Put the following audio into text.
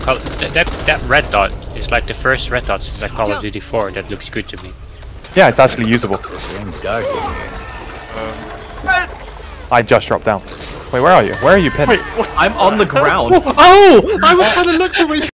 That red dot is like the first red dot since like Call of Duty 4. That looks good to me. Yeah, it's actually usable. Dark. I just dropped down. Wait, where are you? Where are you pinned? I'm on the ground. Oh! I was trying to look for where